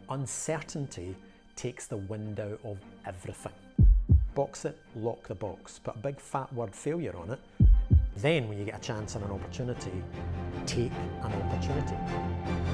Uncertainty takes the wind out of everything. Box it, lock the box, put a big fat word failure on it. Then when you get a chance and an opportunity, take an opportunity.